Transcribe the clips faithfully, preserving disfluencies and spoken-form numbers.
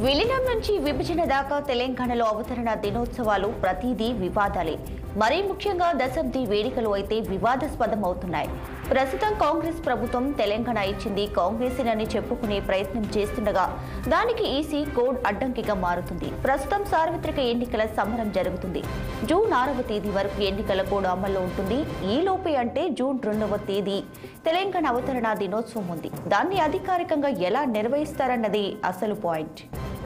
విలీనం నుంచి విభజన దాకా తెలంగాణలో అవతరణ దినోత్సవాలు ప్రతిదీ వివాదాలే. మరీ ముఖ్యంగా దశాబ్ది వేడుకలు అయితే వివాదాస్పదం అవుతున్నాయి. ప్రస్తుతం కాంగ్రెస్ ప్రభుత్వం తెలంగాణ ఇచ్చింది కాంగ్రెసేనని చెప్పుకునే ప్రయత్నం చేస్తుండగా దానికి ఈసీ కోడ్ అడ్డంకిగా మారుతుంది. ప్రస్తుతం సార్వత్రిక ఎన్నికల సమరం జరుగుతుంది. జూన్ ఆరవ తేదీ వరకు ఎన్నికల కోడ్ అమల్లో ఉంటుంది. ఈ లోపే అంటే జూన్ రెండవ తేదీ తెలంగాణ అవతరణ దినోత్సవం ఉంది. దాన్ని అధికారికంగా ఎలా నిర్వహిస్తారన్నది అసలు పాయింట్.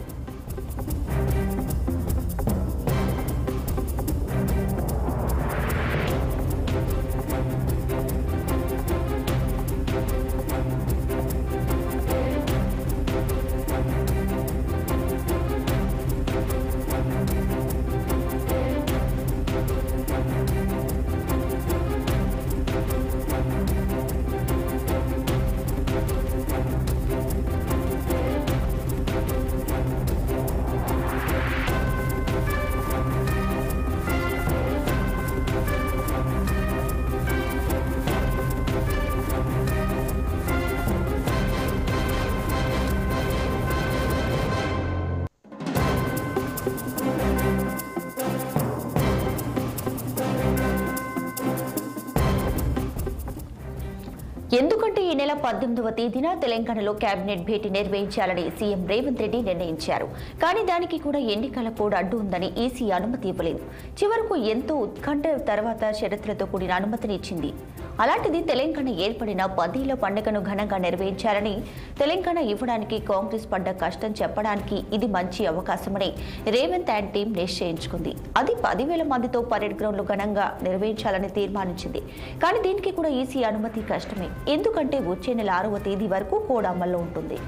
ఎందుకంటే ఈ నెల పద్దెనిమిదవ తేదీన తెలంగాణలో కేబినెట్ భేటీ నిర్వహించాలని సీఎం రేవంత్ రెడ్డి నిర్ణయించారు. కానీ దానికి కూడా ఎన్నికల కోడ్ అడ్డు ఉందని ఈసీ అనుమతి ఇవ్వలేదు. చివరకు ఎంతో ఉత్కంఠ తర్వాత షరతులతో కూడిన అనుమతిని ఇచ్చింది. అలాంటిది తెలంగాణ ఏర్పడిన పదేళ్ల పండుగను ఘనంగా నిర్వహించాలని తెలంగాణ ఇవ్వడానికి కాంగ్రెస్ పడ్డ కష్టం చెప్పడానికి ఇది మంచి అవకాశమని రేవంత్ అండ్ టీం నిశ్చయించుకుంది. అది పదివేల మందితో పరేడ్ గ్రౌండ్ లో ఘనంగా నిర్వహించాలని తీర్మానించింది. కానీ దీనికి కూడా ఈసీ అనుమతి కష్టమే. ఎందుకంటే వచ్చే నెల ఆరవ తేదీ వరకు కోడ్ అమల్లో ఉంటుంది.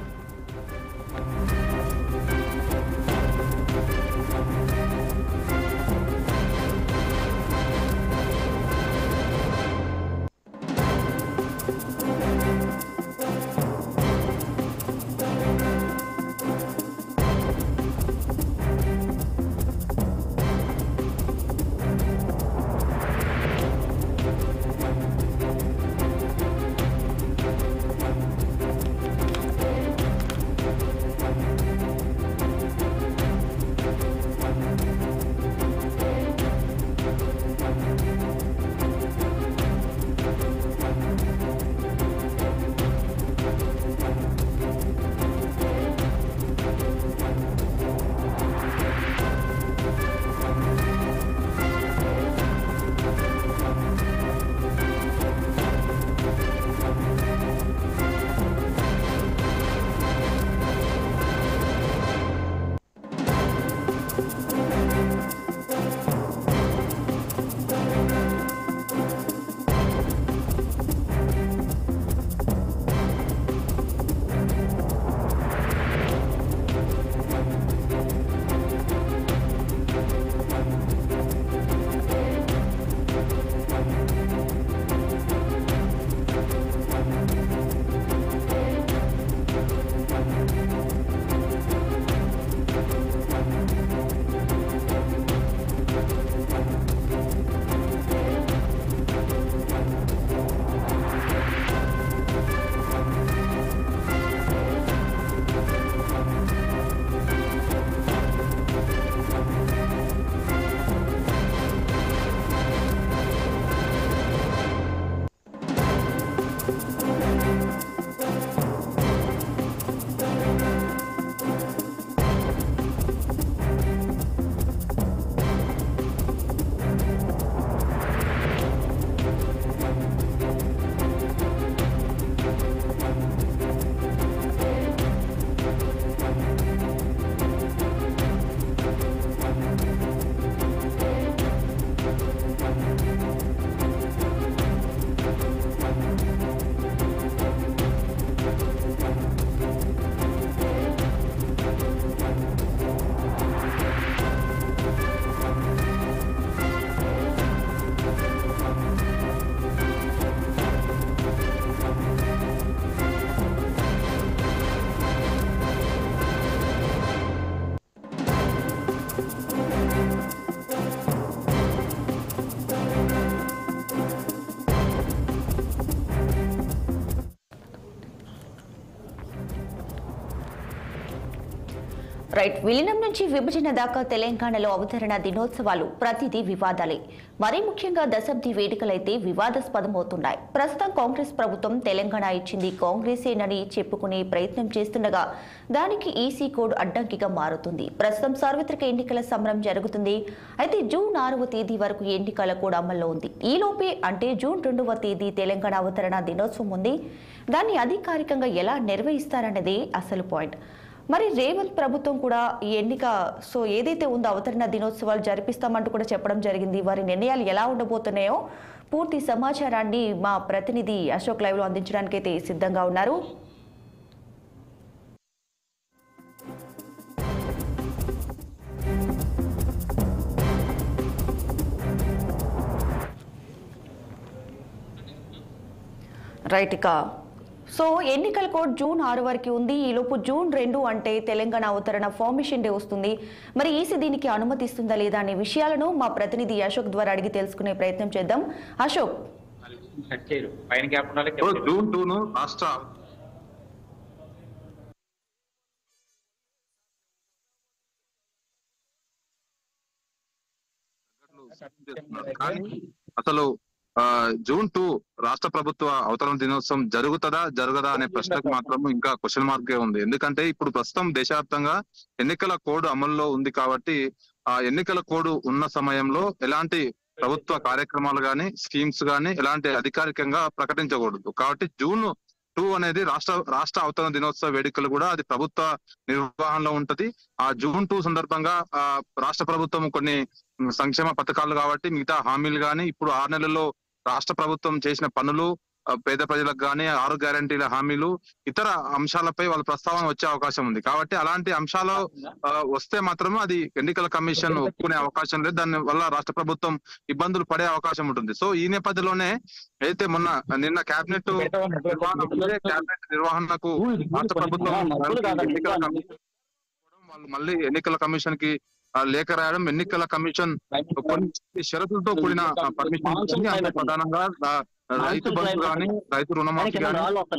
రైట్ విలీనం నుంచి విభజన దాకా తెలంగాణలో అవతరణ దినోత్సవాలు ప్రతిదీ వివాదాలే. మరీ ముఖ్యంగా దశాబ్ది వేడుకలైతే వివాదాస్పదమవుతున్నాయి. ప్రస్తుతం కాంగ్రెస్ ప్రభుత్వం తెలంగాణ ఇచ్చింది కాంగ్రెసేనని చెప్పుకునే ప్రయత్నం చేస్తుండగా దానికి ఈసీ కోడ్ అడ్డంకిగా మారుతుంది. ప్రస్తుతం సార్వత్రిక ఎన్నికల సమరం జరుగుతుంది. అయితే జూన్ ఆరవ తేదీ వరకు ఎన్నికల కోడ్ అమల్లో ఉంది. ఈలోపే అంటే జూన్ రెండవ తేదీ తెలంగాణ అవతరణ దినోత్సవం ఉంది. దాన్ని అధికారికంగా ఎలా నిర్వహిస్తారన్నదే అసలు పాయింట్. మరి రేవంత్ ప్రభుత్వం కూడా ఈ ఎన్నిక సో ఏదైతే ఉందో అవతరణ దినోత్సవాలు జరిపిస్తామంటూ కూడా చెప్పడం జరిగింది. వారి నిర్ణయాలు ఎలా ఉండబోతున్నాయో పూర్తి సమాచారాన్ని మా ప్రతినిధి అశోక్ లైవ్ లో అందించడానికి అయితే సిద్ధంగా ఉన్నారు. రైట్ ఇక సో ఎన్నికల కోడ్ జూన్ ఆరు వరకు ఉంది. ఈలోపు జూన్ రెండు అంటే తెలంగాణ అవతరణ ఫార్మేషన్ డే వస్తుంది. మరి ఈసీ దీనికి అనుమతిస్తుందా లేదా అనే విషయాలను మా ప్రతినిధి అశోక్ ద్వారా అడిగి తెలుసుకునే ప్రయత్నం చేద్దాం. అశోక్, జూన్ టూ ను రాష్ట్ర అసలు జూన్ టూ రాష్ట్ర ప్రభుత్వ అవతరణ దినోత్సవం జరుగుతుందా జరగదా అనే ప్రశ్నకు మాత్రం ఇంకా క్వశ్చన్ మార్కే ఉంది. ఎందుకంటే ఇప్పుడు ప్రస్తుతం దేశవ్యాప్తంగా ఎన్నికల కోడ్ అమల్లో ఉంది కాబట్టి ఆ ఎన్నికల కోడ్ ఉన్న సమయంలో ఎలాంటి ప్రభుత్వ కార్యక్రమాలు గాని స్కీమ్స్ గాని ఎలాంటి అధికారికంగా ప్రకటించకూడదు. కాబట్టి జూన్ టూ అనేది రాష్ట్ర రాష్ట్ర అవతరణ దినోత్సవ వేడుకలు కూడా అది ప్రభుత్వ నిర్వహణలో ఉంటది. ఆ జూన్ టూ సందర్భంగా ఆ రాష్ట్ర ప్రభుత్వం కొన్ని సంక్షేమ పథకాలు కాబట్టి మిగతా హామీలు గాని ఇప్పుడు ఆరు నెలల్లో రాష్ట్ర ప్రభుత్వం చేసిన పనులు పేద ప్రజలకు గానీ ఆరు గ్యారంటీల హామీలు ఇతర అంశాలపై వాళ్ళ ప్రస్తావన వచ్చే అవకాశం ఉంది. కాబట్టి అలాంటి అంశాలు వస్తే మాత్రం అది ఎన్నికల కమిషన్ ఒప్పుకునే అవకాశం లేదు. దాని వల్ల రాష్ట్ర ప్రభుత్వం ఇబ్బందులు పడే అవకాశం ఉంటుంది. సో ఈ నేపథ్యంలోనే అయితే మొన్న నిన్న కేబినెట్ కేబినెట్ నిర్వహణకు రాష్ట్ర ప్రభుత్వం ఎన్నికల కమిషన్ వాళ్ళు మళ్ళీ ఎన్నికల కమిషన్ కి లేఖ రాయడం, ఎన్నికల కమిషన్ కొన్ని షరతులతో కూడిన పర్మిషన్ ప్రధానంగా రైతు బంధు కానీ రైతు రుణమాఫీ కానీ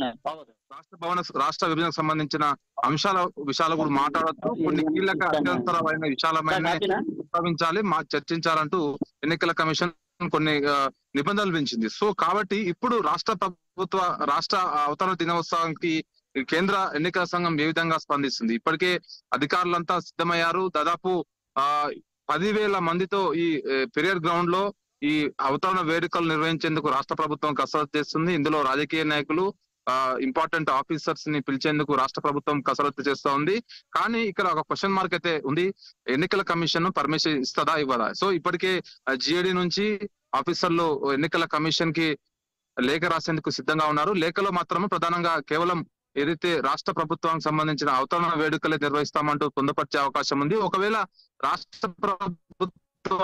రాష్ట్ర భవన రాష్ట్ర విభజనకు సంబంధించిన అంశాల విషయాలు కూడా మాట్లాడొచ్చు. కొన్ని కీలక అత్యంతరమైన విషయాలమైన ప్రస్తావించాలి మా చర్చించాలంటూ ఎన్నికల కమిషన్ కొన్ని నిబంధనలు పెంచింది. సో కాబట్టి ఇప్పుడు రాష్ట్ర ప్రభుత్వ రాష్ట్ర అవతరణ దినోత్సవానికి కేంద్ర ఎన్నికల సంఘం ఏ విధంగా స్పందిస్తుంది? ఇప్పటికే అధికారులంతా సిద్ధమయ్యారు. దాదాపు ఆ పదివేల మందితో ఈ పెరియర్ గ్రౌండ్ లో ఈ అవతరణ వేడుకలు నిర్వహించేందుకు రాష్ట్ర ప్రభుత్వం కసరత్తు చేస్తుంది. ఇందులో రాజకీయ నాయకులు ఆ ఇంపార్టెంట్ ఆఫీసర్స్ ని పిలిచేందుకు రాష్ట్ర ప్రభుత్వం కసరత్తు చేస్తా ఉంది. కానీ ఇక్కడ ఒక క్వశ్చన్ మార్క్ అయితే ఉంది. ఎన్నికల కమిషన్ పర్మిషన్ ఇస్తుందా ఇవ్వదా? సో ఇప్పటికే జిఏడి నుంచి ఆఫీసర్లు ఎన్నికల కమిషన్ కి లేఖ రాసేందుకు సిద్ధంగా ఉన్నారు. లేఖలో మాత్రం ప్రధానంగా కేవలం ఏదైతే రాష్ట్ర ప్రభుత్వానికి సంబంధించిన అవతరణ వేడుకలే నిర్వహిస్తామంటూ పొందుపరిచే అవకాశం ఉంది. ఒకవేళ రాష్ట్ర ప్రభుత్వ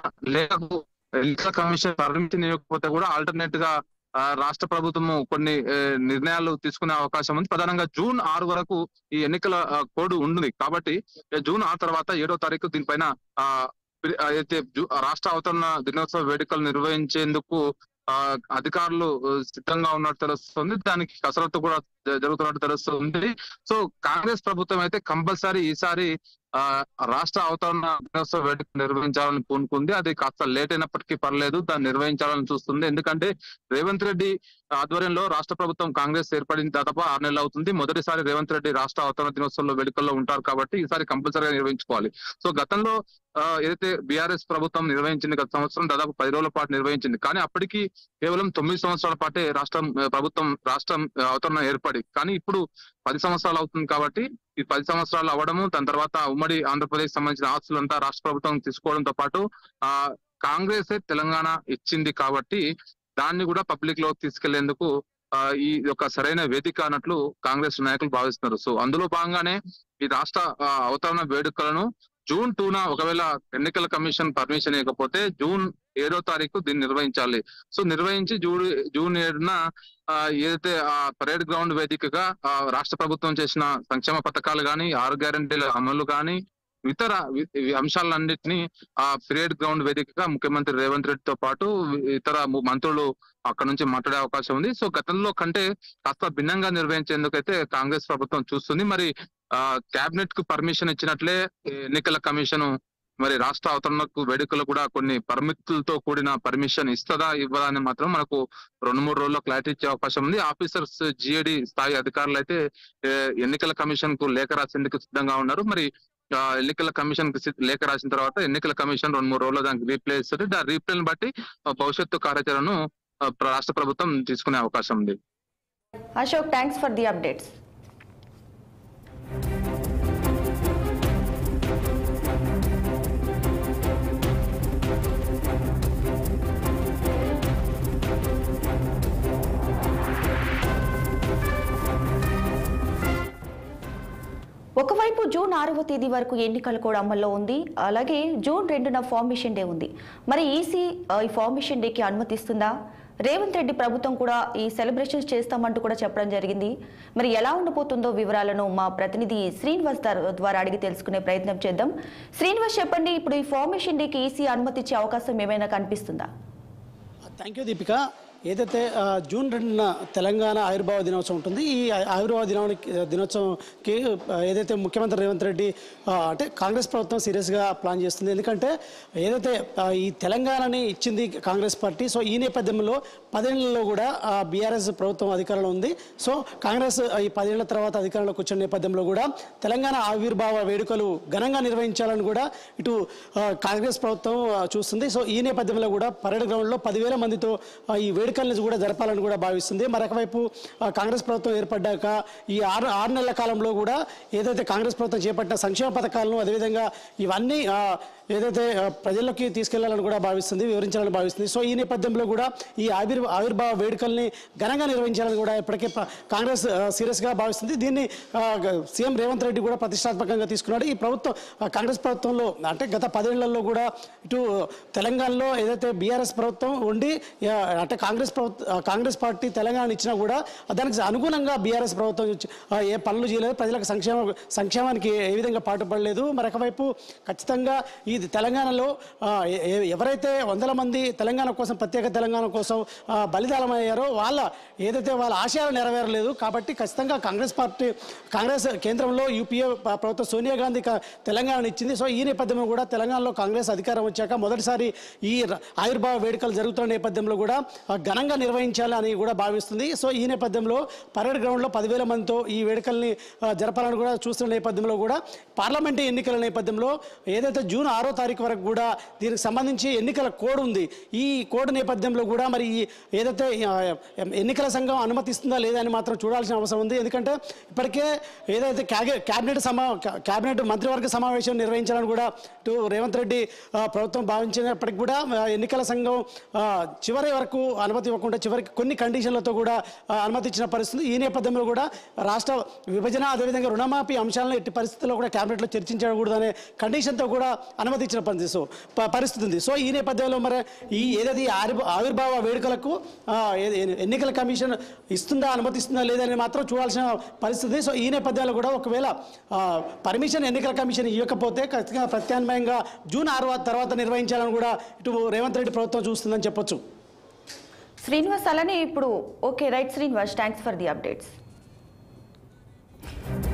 లేఖకు ఎన్నికల కమిషన్ పర్మిషన్ ఇవ్వకపోతే కూడా ఆల్టర్నేట్ గా రాష్ట్ర ప్రభుత్వము కొన్ని నిర్ణయాలు తీసుకునే అవకాశం ఉంది. ప్రధానంగా జూన్ ఆరు వరకు ఈ ఎన్నికల కోడ్ ఉంది కాబట్టి జూన్ ఆరు తర్వాత ఏడో తారీఖు దీనిపైన ఆ అయితే రాష్ట్ర అవతరణ దినోత్సవ వేడుకలు నిర్వహించేందుకు ఆ అధికారులు సిద్ధంగా ఉన్నట్టు తెలుస్తుంది. దానికి కసరత్తు కూడా జరుగుతున్నట్టు తెలుస్తుంది. సో కాంగ్రెస్ ప్రభుత్వం అయితే కంపల్సరీ ఈసారి ఆ రాష్ట్ర అవతరణ దినోత్సవ వేడుక నిర్వహించాలని పూనుకుంది. అది కాస్త లేట్ అయినప్పటికీ పర్లేదు, దాన్ని నిర్వహించాలని చూస్తుంది. ఎందుకంటే రేవంత్ రెడ్డి ఆధ్వర్యంలో రాష్ట్ర ప్రభుత్వం కాంగ్రెస్ ఏర్పడిన దాదాపు ఆరు నెలలు అవుతుంది. మొదటిసారి రేవంత్ రెడ్డి రాష్ట్ర అవతరణ దినోత్సవంలో వేడుకల్లో ఉంటారు కాబట్టి ఈసారి కంపల్సరీగా నిర్వహించుకోవాలి. సో గతంలో ఏదైతే బీఆర్ఎస్ ప్రభుత్వం నిర్వహించింది, గత సంవత్సరం దాదాపు పది రోజుల పాటు నిర్వహించింది. కానీ అప్పటికి కేవలం తొమ్మిది సంవత్సరాల పాటే రాష్ట్రం ప్రభుత్వం రాష్ట్రం అవతరణ ఏర్పడి, కానీ ఇప్పుడు పది సంవత్సరాలు అవుతుంది. కాబట్టి ఈ పది సంవత్సరాలు అవ్వడము, దాని తర్వాత ఉమ్మడి ఆంధ్రప్రదేశ్ సంబంధించిన ఆస్తులంతా రాష్ట్ర ప్రభుత్వం తీసుకోవడంతో పాటు ఆ కాంగ్రెస్ తెలంగాణ ఇచ్చింది కాబట్టి దాన్ని కూడా పబ్లిక్ లో తీసుకెళ్లేందుకు ఆ ఈ యొక్క సరైన వేదిక అన్నట్లు కాంగ్రెస్ నాయకులు భావిస్తున్నారు. సో అందులో భాగంగానే ఈ రాష్ట్ర అవతరణ వేడుకలను జూన్ టూన ఒకవేళ ఎన్నికల కమిషన్ పర్మిషన్ ఇవ్వకపోతే జూన్ ఏడో తారీఖు దీన్ని నిర్వహించాలి. సో నిర్వహించి జూన్ జూన్ ఏడున ఆ ఏదైతే ఆ పరేడ్ గ్రౌండ్ వేదికగా ఆ రాష్ట్ర ప్రభుత్వం చేసిన సంక్షేమ పథకాలు కానీ ఆరు గ్యారంటీల అమలు కానీ ఇతర అంశాలన్నింటినీ ఆ పరేడ్ గ్రౌండ్ వేదికగా ముఖ్యమంత్రి రేవంత్ రెడ్డితో పాటు ఇతర మంత్రులు అక్కడ నుంచి మాట్లాడే అవకాశం ఉంది. సో గతంలో కంటే కాస్త భిన్నంగా నిర్వహించేందుకైతే కాంగ్రెస్ ప్రభుత్వం చూస్తుంది. మరి ఆ కేబినెట్ కు పర్మిషన్ ఇచ్చినట్లే ఎన్నికల కమిషన్ మరి రాష్ట్ర అవతరణకు వేడుకలు కూడా కొన్ని పరిమితులతో కూడిన పర్మిషన్ ఇస్తుందా ఇవ్వదా అని మాత్రం మనకు రెండు మూడు రోజుల్లో క్లారిటీ ఇచ్చే అవకాశం ఉంది. ఆఫీసర్స్ జిఏడి స్థాయి అధికారులు అయితే ఎన్నికల కమిషన్ కు లేఖ రాసేందుకు సిద్ధంగా ఉన్నారు. మరి ఎన్నికల కమిషన్ కి లేఖ రాసిన తర్వాత ఎన్నికల కమిషన్ రెండు మూడు రోజుల్లో దానికి రీప్లే ఇస్తుంది. ఆ రీప్లేని బట్టి భవిష్యత్తు కార్యాచరణను రాష్ట్ర ప్రభుత్వం తీసుకునే అవకాశం ఉంది. Ashok, thanks for the updates. ఒకవైపు జూన్ ఆరవ తేదీ వరకు ఎన్నికలు కూడా అమల్లో ఉంది. అలాగే జూన్ రెండున ఫార్మేషన్ డే ఉంది. మరి ఈసీ ఈ ఫార్మేషన్ డేకి అనుమతిస్తుందా? రేవంత్ రెడ్డి ప్రభుత్వం కూడా ఈ సెలబ్రేషన్స్ చేస్తామంటూ కూడా చెప్పడం జరిగింది. మరి ఎలా ఉండబోతుందో వివరాలను మా ప్రతినిధి శ్రీనివాస్ ద్వారా అడిగి తెలుసుకునే ప్రయత్నం చేద్దాం. శ్రీనివాస్, చెప్పండి, ఇప్పుడు ఈ ఫార్మేషన్ డేకి ఈసీ అనుమతి ఇచ్చే అవకాశం ఏమైనా కనిపిస్తుందా? Thank you Deepika. ఏదైతే జూన్ రెండున తెలంగాణ ఆవిర్భావ దినోత్సవం ఉంటుంది, ఈ ఆవిర్భావ దినానికి దినోత్సవంకి ఏదైతే ముఖ్యమంత్రి రేవంత్ రెడ్డి అంటే కాంగ్రెస్ ప్రభుత్వం సీరియస్గా ప్లాన్ చేస్తుంది. ఎందుకంటే ఏదైతే ఈ తెలంగాణని ఇచ్చింది కాంగ్రెస్ పార్టీ, సో ఈ నేపథ్యంలో పదేళ్లలో కూడా బీఆర్ఎస్ ప్రభుత్వం అధికారంలో ఉంది. సో కాంగ్రెస్ ఈ పదేళ్ల తర్వాత అధికారంలోకి వచ్చిన నేపథ్యంలో కూడా తెలంగాణ ఆవిర్భావ వేడుకలు ఘనంగా నిర్వహించాలని కూడా ఇటు కాంగ్రెస్ ప్రభుత్వం చూస్తుంది. సో ఈ నేపథ్యంలో కూడా పరేడ్ గ్రౌండ్లో పదివేల మందితో ఈ వేడుకలను కూడా జరపాలని కూడా భావిస్తుంది. మరొకవైపు కాంగ్రెస్ ప్రభుత్వం ఏర్పడ్డాక ఈ ఆరు ఆరు నెలల కాలంలో కూడా ఏదైతే కాంగ్రెస్ ప్రభుత్వం చేపట్టిన సంక్షేమ పథకాలను అదేవిధంగా ఇవన్నీ ఏదైతే ప్రజల్లోకి తీసుకెళ్లాలని కూడా భావిస్తుంది, వివరించాలని భావిస్తుంది. సో ఈ నేపథ్యంలో కూడా ఈ ఆవిర్ ఆవిర్భావ వేడుకల్ని ఘనంగా నిర్వహించాలని కూడా ఇప్పటికే కాంగ్రెస్ సీరియస్గా భావిస్తుంది. దీన్ని సీఎం రేవంత్ రెడ్డి కూడా ప్రతిష్టాత్మకంగా తీసుకున్నాడు. ఈ ప్రభుత్వం కాంగ్రెస్ ప్రభుత్వంలో అంటే గత పదేళ్లలో కూడా ఇటు తెలంగాణలో ఏదైతే బీఆర్ఎస్ ప్రభుత్వం ఉండి అంటే కాంగ్రెస్ ప్రభుత్వం కాంగ్రెస్ పార్టీ తెలంగాణ ఇచ్చినా కూడా దానికి అనుగుణంగా బీఆర్ఎస్ ప్రభుత్వం ఏ పనులు చేయలేదు, ప్రజలకు సంక్షేమ సంక్షేమానికి ఏ విధంగా పాటుపడలేదు. మరొకవైపు ఖచ్చితంగా ఈ తెలంగాణలో ఎవరైతే వందల మంది తెలంగాణ కోసం ప్రత్యేక తెలంగాణ కోసం బలిదానమయ్యారో వాళ్ళ ఏదైతే వాళ్ళ ఆశయాలు నెరవేరలేదు. కాబట్టి ఖచ్చితంగా కాంగ్రెస్ పార్టీ కాంగ్రెస్ కేంద్రంలో యూపీఏ ప్రభుత్వం సోనియా గాంధీ తెలంగాణ ఇచ్చింది. సో ఈ నేపథ్యంలో కూడా తెలంగాణలో కాంగ్రెస్ అధికారం వచ్చాక మొదటిసారి ఈ ఆవిర్భావ వేడుకలు జరుగుతున్న నేపథ్యంలో కూడా ఘనంగా నిర్వహించాలని కూడా భావిస్తుంది. సో ఈ నేపథ్యంలో పరేడ్ గ్రౌండ్లో పదివేల మందితో ఈ వేడుకల్ని జరపాలని కూడా చూస్తున్న నేపథ్యంలో కూడా పార్లమెంటు ఎన్నికల నేపథ్యంలో ఏదైతే జూన్ ఆరో తారీఖు వరకు కూడా దీనికి సంబంధించి ఎన్నికల కోడ్ ఉంది. ఈ కోడ్ నేపథ్యంలో కూడా మరి ఏదైతే ఎన్నికల సంఘం అనుమతిస్తుందా లేదా అని మాత్రం చూడాల్సిన అవసరం ఉంది. ఎందుకంటే ఇప్పటికే ఏదైతే క్యాబినెట్ సమా క్యాబినెట్ మంత్రివర్గ సమావేశం నిర్వహించాలని కూడా ఇటు రేవంత్ రెడ్డి ప్రభుత్వం భావించినప్పటికీ కూడా ఎన్నికల సంఘం చివరి వరకు అనుమతి ఇవ్వకుండా చివరికి కొన్ని కండిషన్లతో కూడా అనుమతి ఇచ్చిన పరిస్థితి. ఈ నేపథ్యంలో కూడా రాష్ట్ర విభజన అదేవిధంగా రుణమాఫీ అంశాలను ఎట్టి పరిస్థితుల్లో కూడా క్యాబినెట్లో చర్చించకూడదు అనే కండిషన్తో కూడా అనుమతి ఇచ్చిన పరిస్థితి సో పరిస్థితి ఉంది. సో ఈ నేపథ్యంలో మరి ఈ ఏదైతే ఆవిర్భావ వేడుకలకు ఎన్నికల కమిషన్ ఇస్తుందా అనుమతిస్తుందా లేదని మాత్రం చూడాల్సిన పరిస్థితి. సో ఈ నేపథ్యంలో కూడా ఒకవేళ పర్మిషన్ ఎన్నికల కమిషన్ ఇవ్వకపోతే ఖచ్చితంగా ప్రత్యామ్నాయంగా జూన్ ఆరు తర్వాత నిర్వహించాలని కూడా ఇటు రేవంత్ రెడ్డి ప్రభుత్వం చూస్తుందని చెప్పొచ్చు. శ్రీనివాస్, అలానే ఇప్పుడు okay right Srinivas, thanks for the updates.